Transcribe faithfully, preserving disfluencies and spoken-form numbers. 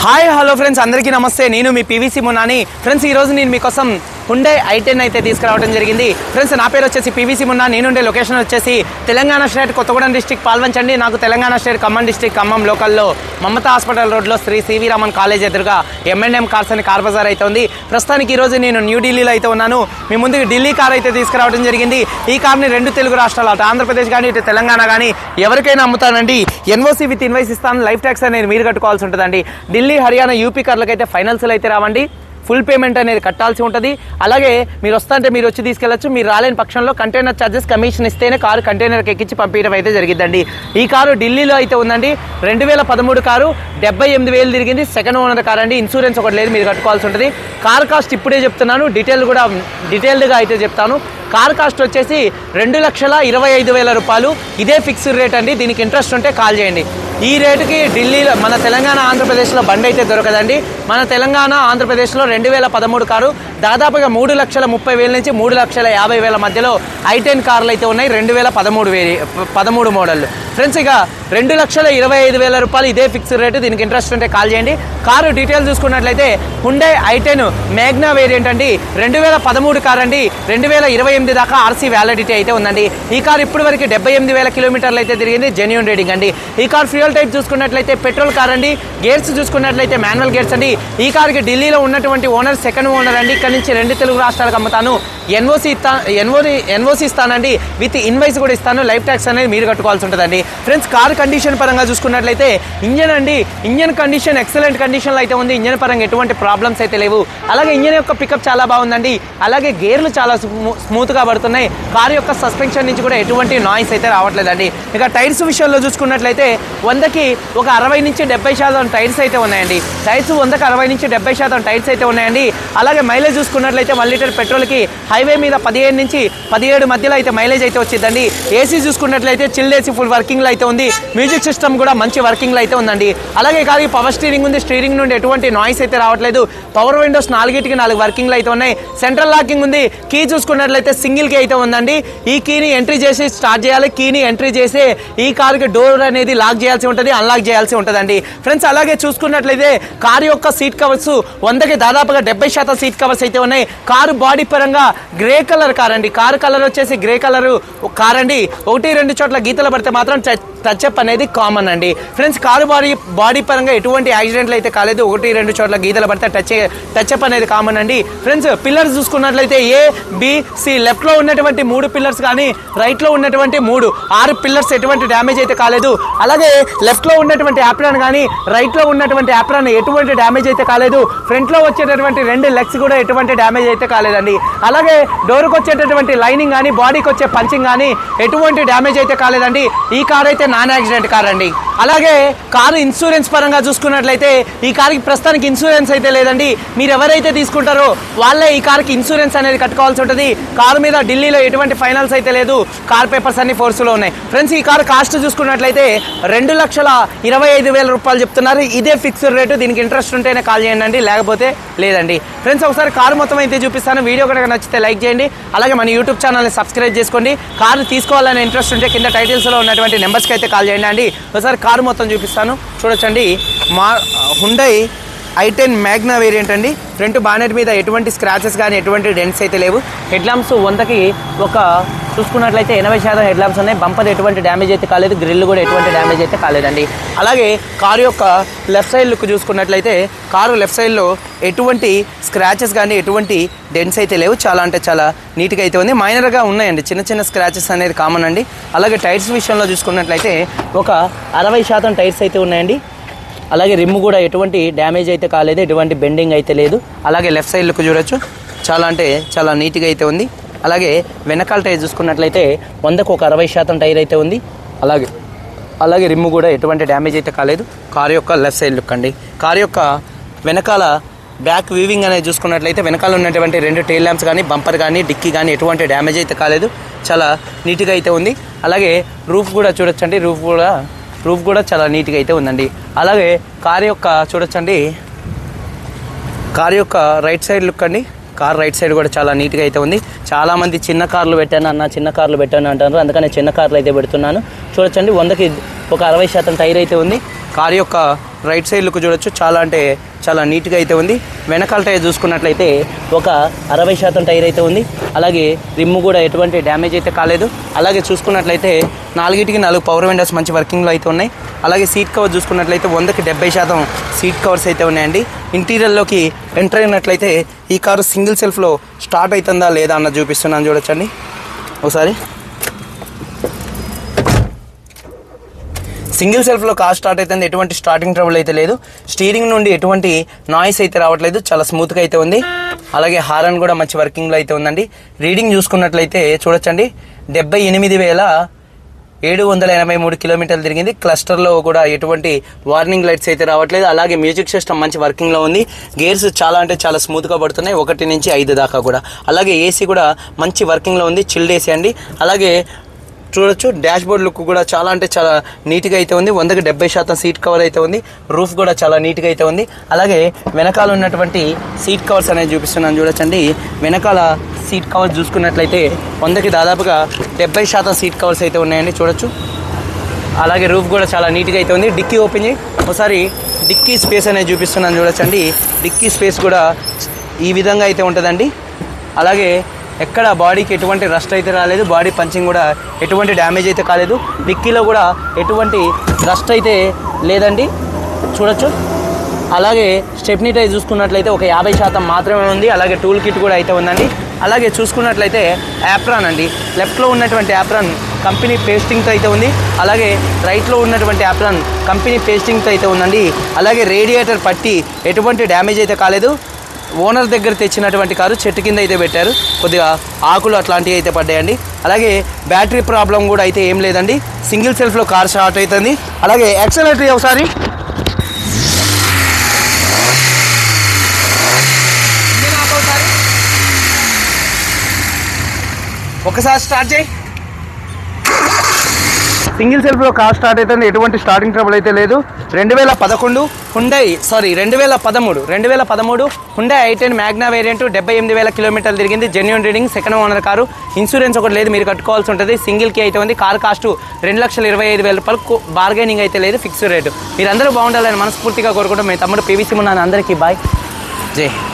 Hi hello friends, అందరికీ నమస్తే. నేను మీ పీవీసీ మున్నాని. ఫ్రెండ్స్, ఈరోజు నేను మీకోసం హుండై ఐ టెన్ అయితే తీసుకురావడం జరిగింది. ఫ్రెండ్స్, నా పేరు వచ్చేసి పీవీసీ మున్నా. నేనుండే లొకేషన్ వచ్చేసి తెలంగాణ స్టేట్ కొత్తగూడెం డిస్టిక్ పాల్వంచండి. నాకు తెలంగాణ స్టేట్ ఖమ్మం డిస్టిక్ ఖమ్మం లోకల్లో మమతా హాస్పిటల్ రోడ్లో శ్రీ సివి రామన్ కాలేజ్ ఎదురుగా ఎం అండ్ ఎం కార్స్ అని కార్ బజార్ అయితే ఉంది. ప్రస్తుతానికి ఈరోజు నేను న్యూఢిల్లీలో అయితే ఉన్నాను. మీ ముందుకు ఢిల్లీ కార్ అయితే తీసుకురావడం జరిగింది. ఈ కార్ని రెండు తెలుగు రాష్ట్రాలు, అటు ఆంధ్రప్రదేశ్ కానీ ఇటు తెలంగాణ కానీ ఎవరికైనా అమ్ముతానండి. ఎన్ఓసీ విత్ ఇన్వాయిస్ ఇస్తాను. లైఫ్ ట్యాక్స్ అనేది మీరు కట్టుకోవాల్సి ఉంటుందండి. ఢిల్లీ, హర్యానా, యూపీ కార్లకి అయితే ఫైనాన్స్లో అయితే రావండి. ఫుల్ పేమెంట్ అనేది కట్టాల్సి ఉంటుంది. అలాగే మీరు వస్తుంటే మీరు వచ్చి తీసుకెళ్ళచ్చు. మీరు రాలేని పక్షంలో కంటైనర్ ఛార్జెస్ కమిషన్ ఇస్తేనే కారు కంటైనర్కి ఎక్కించి పంపించడం అయితే జరిగిద్దండి. ఈ కారు ఢిల్లీలో అయితే ఉందండి. రెండు వేల పదమూడు కారు, డెబ్బై ఎనిమిది వేలు తిరిగింది. సెకండ్ ఓనర్ కార్ అండి. ఇన్సూరెన్స్ ఒకటి లేదు, మీరు కట్టుకోవాల్సి ఉంటుంది. కార్ కాస్ట్ ఇప్పుడే చెప్తున్నాను, డీటెయిల్ కూడా డీటెయిల్డ్గా అయితే చెప్తాను. కార్ కాస్ట్ వచ్చేసి రెండు లక్షల ఇరవై ఐదు వేల రూపాయలు. ఇదే ఫిక్స్డ్ రేట్ అండి. దీనికి ఇంట్రెస్ట్ ఉంటే కాల్ చేయండి. ఈ రేటుకి ఢిల్లీలో, మన తెలంగాణ ఆంధ్రప్రదేశ్లో బండి అయితే దొరకదండి. మన తెలంగాణ ఆంధ్రప్రదేశ్లో రెండు వేల పదమూడు కారు దాదాపుగా మూడు లక్షల ముప్పై వేల నుంచి మూడు లక్షల యాభై వేల మధ్యలో ఐ టెన్ కార్లు అయితే ఉన్నాయి. రెండు వేల పదమూడు వేరి పదమూడు మోడల్ ఫ్రెండ్స్. ఇక రెండు లక్షల ఇరవై ఐదు వేల రూపాయలు ఇదే ఫిక్స్డ్ రేటు. దీనికి ఇంట్రెస్ట్ ఉంటే కాల్ చేయండి. కారు డీటెయిల్స్ చూసుకున్నట్లయితే Hyundai i ten Magna variant అండి. రెండు వేల పదమూడు కార్ అండి. రెండు వేల ఇరవై ఎనిమిది దాకా ఆర్సీ వ్యాలిడిటీ అయితే ఉందండి. ఈ కార్ ఇప్పటి వరకు డెబ్బై ఎనిమిది వేల కిలోమీటర్లు అయితే తిరిగింది. జెన్యూన్ రేటింగ్ అండి. ఈ కార్ ఫ్యూయల్ టైప్ చూసుకున్నట్లయితే పెట్రోల్ కార్ అండి. గేర్స్ చూసుకున్నట్లయితే మాన్యువల్ గేర్స్ అండి. ఈ కార్కి ఢిల్లీలో ఉన్నటువంటి ఓనర్ సెకండ్ ఓనర్ అండి. ఇక్కడ నుంచి రెండు తెలుగు రాష్ట్రాలకు అమ్ముతాను. ఎన్ఓసి ఇస్తా ఎన్ఓని ఎన్ఓసి ఇస్తానండి. విత్ ఇన్వాయిస్ కూడా ఇస్తాను. లైఫ్ ట్యాక్స్ అనేది మీరు కట్టుకోవాల్సి ఉంటుందండి. ఫ్రెండ్స్, కార్ కండిషన్ పరంగా చూసుకున్నట్లయితే ఇంజన్ అండి. ఇంజన్ కండిషన్ ఎక్సలెంట్ కండిషన్లో అయితే ఉంది. ఇంజన్ పరంగా ఎటువంటి ప్రాబ్లమ్స్ అయితే లేవు. అలాగే ఇంజన్ యొక్క పికప్ చాలా బాగుందండి. అలాగే గేర్లు చాలా స్మూత్గా పడుతున్నాయి. కార్ యొక్క సస్పెన్షన్ నుంచి కూడా ఎటువంటి నాయిస్ అయితే రావట్లేదండి. ఇక టైర్స్ విషయంలో చూసుకున్నట్లయితే వందకి ఒక అరవై నుంచి డెబ్బై శాతం టైర్స్ అయితే ఉన్నాయండి. టైర్స్ వందకి అరవై నుంచి డెబ్బై శాతం టైర్స్ అయితే ఉన్నాయండి. అలాగే మైలేజ్ చూసుకున్నట్లయితే వన్ లీటర్ పెట్రోల్కి హైవే మీద పదిహేను నుంచి పదిహేడు మధ్యలో అయితే మైలేజ్ అయితే వచ్చిందండి. ఏసీ చూసుకున్నట్లయితే చిల్డ్ ఏసీ ఫుల్ వర్కింగ్లో అయితే ఉంది. మ్యూజిక్ సిస్టమ్ కూడా మంచి వర్కింగ్లో అయితే ఉందండి. అలాగే కాదు పవర్ స్టీరింగ్ ఉంది. స్టీరింగ్ నుండి ఎటువంటి నాయిస్ అయితే రావట్లేదు. పవర్ విండోస్ నాలుగిటికి నాలుగు వర్కింగ్లో అయితే ఉన్నాయి. సెంట్రల్ లాకింగ్ ఉంది. కీ చూసుకున్నట్లయితే సింగిల్ కీ అయితే ఉందండి. ఈ కీని ఎంట్రీ చేసి స్టార్ట్ చేయాలి. కీని ఎంట్రీ చేసి ఈ కార్కి డోర్ అనేది లాక్ చేయాల్సి ఉంటుంది, అన్లాక్ చేయాల్సి ఉంటుందండి. ఫ్రెండ్స్, అలాగే చూసుకున్నట్లయితే కారు యొక్క సీట్ కవర్స్ వందకి దాదాపుగా డెబ్బై శాతం సీట్ కవర్స్ అయితే ఉన్నాయి. కారు బాడీ పరంగా గ్రే కలర్ కార్ అండి. కారు కలర్ వచ్చేసి గ్రే కలర్ కార్ అండి. ఒకటి రెండు చోట్ల గీతలు పడితే మాత్రం టచ్అప్ అనేది కామన్ అండి. ఫ్రెండ్స్, కారు బాడీ బాడీ పరంగా ఎటువంటి యాక్సిడెంట్లు అయితే కాలేదు. ఒకటి రెండు చోట్ల గీతలు పడితే టచ్ టచ్అప్ అనేది కామన్ అండి. ఫ్రెండ్స్, పిల్లర్స్ చూసుకున్నట్లయితే ఏ బి సి లెఫ్ట్లో ఉన్నటువంటి మూడు పిల్లర్స్ కానీ రైట్లో ఉన్నటువంటి మూడు ఆరు పిల్లర్స్ ఎటువంటి డ్యామేజ్ అయితే కాలేదు. అలాగే లెఫ్ట్లో ఉన్నటువంటి యాప్రాన్ కానీ రైట్లో ఉన్నటువంటి యాప్రాన్ ఎటువంటి డ్యామేజ్ అయితే కాలేదు. ఫ్రంట్లో వచ్చేటటువంటి రెండు లెగ్స్ కూడా ఎటువంటి డ్యామేజ్ అయితే కాలేదండి. అలాగే డోర్కి వచ్చేటటువంటి లైనింగ్ కానీ బాడీకి వచ్చే పంచింగ్ కానీ ఎటువంటి డ్యామేజ్ అయితే కాలేదండి. ఈ కార్ అయితే నాన్ యాక్సిడెంట్ కార్ అండి. అలాగే కారు ఇన్సూరెన్స్ పరంగా చూసుకున్నట్లయితే ఈ కార్కి ప్రస్తుతానికి ఇన్సూరెన్స్ అయితే లేదండి. మీరు ఎవరైతే తీసుకుంటారో వాళ్ళే ఈ కార్కి ఇన్సూరెన్స్ అనేది కట్టుకోవాల్సి ఉంటుంది. కారు మీద ఢిల్లీలో ఎటువంటి ఫైనాన్స్ అయితే లేదు. కార్ పేపర్స్ అన్ని ఫోర్స్లో ఉన్నాయి. ఫ్రెండ్స్, ఈ కారు కాస్ట్ చూసుకున్నట్లయితే రెండు లక్షల ఇరవై ఐదు వేల రూపాయలు చెప్తున్నారు. ఇదే ఫిక్స్డ్ రేటు. దీనికి ఇంట్రెస్ట్ ఉంటేనే కాల్ చేయండి, లేకపోతే లేదండి. ఫ్రెండ్స్, ఒకసారి కారు మొత్తం అయితే చూపిస్తాను. వీడియో కనుక నచ్చితే లైక్ చేయండి. అలాగే మన యూట్యూబ్ ఛానల్ని సబ్స్క్రైబ్ చేసుకోండి. కారు తీసుకోవాలనే ఇంట్రెస్ట్ ఉంటే కింద టైటిల్స్లో ఉన్నటువంటి నెంబర్స్కి అయితే కాల్ చేయండి అండి. ఒకసారి కారు మొత్తం చూపిస్తాను, చూడొచ్చండి. మా Hyundai i ten Magna variant అండి. ఫ్రంట్ బానెట్ మీద ఎటువంటి స్క్రాచెస్ కానీ ఎటువంటి డెంట్స్ అయితే లేవు. హెడ్ ల్యాంప్స్ వందకి ఒక చూసుకున్నట్లయితే ఎనభై శాతం హెడ్ ల్యాంప్స్ ఉన్నాయి. బంపర్ ఎటువంటి డ్యామేజ్ అయితే కాలేదు. గ్రిల్ కూడా ఎటువంటి డ్యామేజ్ అయితే కాలేదండి. అలాగే కారు యొక్క లెఫ్ట్ సైడ్ లుక్ చూసుకున్నట్లయితే కారు లెఫ్ట్ సైడ్లో ఎటువంటి స్క్రాచెస్ కానీ ఎటువంటి డెంట్స్ అయితే లేవు. చాలా అంటే చాలా నీట్గా అయితే ఉంది. మైనర్గా ఉన్నాయండి, చిన్న చిన్న స్క్రాచెస్ అనేది కామన్ అండి. అలాగే టైర్స్ విషయంలో చూసుకున్నట్లయితే ఒక అరవై శాతం టైర్స్ అయితే ఉన్నాయండి. అలాగే రిమ్ కూడా ఎటువంటి డ్యామేజ్ అయితే కాలేదు, ఎటువంటి బెండింగ్ అయితే లేదు. అలాగే లెఫ్ట్ సైడ్ లుక్ చూడొచ్చు, చాలా అంటే చాలా నీట్గా అయితే ఉంది. అలాగే వెనకాల టైర్ చూసుకున్నట్లయితే వందకు ఒక అరవై శాతం టైర్ అయితే ఉంది. అలాగే అలాగే రిమ్ కూడా ఎటువంటి డ్యామేజ్ అయితే కాలేదు. కారు యొక్క లెఫ్ట్ సైడ్ లుక్ అండి. కారు యొక్క వెనకాల బ్యాక్ వీవింగ్ అనేది చూసుకున్నట్లయితే వెనకాల ఉన్నటువంటి రెండు టైల్ ల్యాంప్స్ కానీ బంపర్ కానీ డిక్కీ కానీ ఎటువంటి డ్యామేజ్ అయితే కాలేదు. చాలా నీట్గా అయితే ఉంది. అలాగే రూఫ్ కూడా చూడొచ్చండి. రూఫ్ కూడా రూఫ్ కూడా చాలా నీట్గా అయితే ఉందండి. అలాగే కారు యొక్క చూడొచ్చండి, కారు యొక్క రైట్ సైడ్ లుక్ అండి. కార్ రైట్ సైడ్ కూడా చాలా నీట్గా అయితే ఉంది. చాలామంది చిన్న కార్లు పెట్టాను అన్న చిన్న కార్లు పెట్టాను అంటారు, అందుకని చిన్న కార్లు అయితే పెడుతున్నాను. చూడొచ్చండి, వందకి ఒక అరవై శాతం టైర్ అయితే ఉంది. కారు యొక్క రైట్ సైడ్ లుక్ చూడొచ్చు, చాలా అంటే చాలా నీట్గా అయితే ఉంది. వెనకాల టైర్ చూసుకున్నట్లయితే ఒక అరవై శాతం టైర్ అయితే ఉంది. అలాగే రిమ్ కూడా ఎటువంటి డ్యామేజ్ అయితే కాలేదు. అలాగే చూసుకున్నట్లయితే నాలుగిటికి నాలుగు పవర్ విండోస్ మంచి వర్కింగ్లో అయితే ఉన్నాయి. అలాగే సీట్ కవర్ చూసుకున్నట్లయితే వందకి డెబ్బై శాతం సీట్ కవర్స్ అయితే ఉన్నాయండి. ఇంటీరియర్లోకి ఎంటర్ అయినట్లయితే ఈ కారు సింగిల్ సెల్ఫ్లో స్టార్ట్ అవుతుందా లేదా అన్నది చూపిస్తున్నాను చూడొచ్చండి ఒకసారి. సింగిల్ సెల్ఫ్లో కార్ స్టార్ట్ అవుతుంది, ఎటువంటి స్టార్టింగ్ ట్రబుల్ అయితే లేదు. స్టీరింగ్ నుండి ఎటువంటి నాయిస్ అయితే రావట్లేదు, చాలా స్మూత్గా అయితే ఉంది. అలాగే హారన్ కూడా మంచి వర్కింగ్లో అయితే ఉందండి. రీడింగ్ చూసుకున్నట్లయితే చూడొచ్చండి, డెబ్బై ఎనిమిది వేల ఏడు వందల ఎనభై మూడు కిలోమీటర్లు తిరిగింది. క్లస్టర్లో కూడా ఎటువంటి వార్నింగ్ లైట్స్ అయితే రావట్లేదు. అలాగే మ్యూజిక్ సిస్టమ్ మంచి వర్కింగ్లో ఉంది. గేర్స్ చాలా అంటే చాలా స్మూత్గా పడుతున్నాయి, ఒకటి నుంచి ఐదు దాకా కూడా. అలాగే ఏసీ కూడా మంచి వర్కింగ్లో ఉంది, చిల్డ్ ఏసీ అండి. అలాగే చూడొచ్చు డాష్ బోర్డ్ లుక్ కూడా చాలా అంటే చాలా నీట్గా అయితే ఉంది. వందకి డెబ్బై శాతం సీట్ కవర్ అయితే ఉంది. రూఫ్ కూడా చాలా నీట్గా అయితే ఉంది. అలాగే వెనకాల ఉన్నటువంటి సీట్ కవర్స్ అనేది చూపిస్తున్నాను చూడొచ్చండి. వెనకాల సీట్ కవర్స్ చూసుకున్నట్లయితే వందకి దాదాపుగా డెబ్బై శాతం సీట్ కవర్స్ అయితే ఉన్నాయండి చూడొచ్చు. అలాగే రూఫ్ కూడా చాలా నీట్గా అయితే ఉంది. డిక్కీ ఓపెన్ చేయి ఒకసారి, డిక్కీ స్పేస్ అనేది చూపిస్తున్నాను చూడొచ్చండి. డిక్కీ స్పేస్ కూడా ఈ విధంగా అయితే ఉంటుందండి. అలాగే ఎక్కడ బాడీకి ఎటువంటి రస్ట్ అయితే రాలేదు, బాడీ పంచింగ్ కూడా ఎటువంటి డ్యామేజ్ అయితే కాలేదు. డిక్కీలో కూడా ఎటువంటి రస్ట్ అయితే లేదండి చూడొచ్చు. అలాగే స్టెప్నీ టైర్ చూసుకున్నట్లయితే ఒక యాభై శాతం మాత్రమే ఉంది. అలాగే టూల్ కిట్ కూడా అయితే ఉందండి. అలాగే చూసుకున్నట్లయితే యాప్రాన్ అండి, లెఫ్ట్లో ఉన్నటువంటి యాప్రాన్ కంపెనీ పేస్టింగ్తో అయితే ఉంది. అలాగే రైట్లో ఉన్నటువంటి యాప్రాన్ కంపెనీ పేస్టింగ్తో అయితే ఉందండి. అలాగే రేడియేటర్ పట్టి ఎటువంటి డ్యామేజ్ అయితే కాలేదు. ఓనర్ దగ్గర తెచ్చినటువంటి కారు, చెట్టు కింద అయితే పెట్టారు, కొద్దిగా ఆకులు అట్లాంటివి అయితే పడ్డాయండి. అలాగే బ్యాటరీ ప్రాబ్లం కూడా అయితే ఏం లేదండి. సింగిల్ సెల్ఫ్లో కార్ స్టార్ట్ అవుతుంది. అలాగే యాక్సిలరేటరీ ఒకసారి ఒకసారి స్టార్ట్ చేయి. సింగిల్ సెల్ఫ్లో కార్ స్టార్ట్ అవుతుంది, ఎటువంటి స్టార్టింగ్ ట్రబుల్ అయితే లేదు. రెండు వేల పదకొండు హుండై సారీ రెండు వేల పదమూడు రెండు వేల పదమూడు Hyundai i ten Magna variant, డెబ్బై ఎనిమిది వేల కిలోమీటర్లు తిరిగింది. Genuine reading, second owner car. Insurance ఒకటి లేదు, మీరు కట్టుకోవాల్సి ఉంటుంది. సింగిల్కి అయితే ఉంది. కార్ కాస్ట్ రెండు లక్షల ఇరవై ఐదు వేల రూపాయలు, బార్గెనింగ్ అయితే లేదు, ఫిక్స్డ్ రేటు. మీరందరూ బాగుండాలని మనస్ఫూర్తిగా కోరుకుంటాం. మీ తమ్ముడు పీవీసీ మున్నా. అందరికీ బాయ్, జై.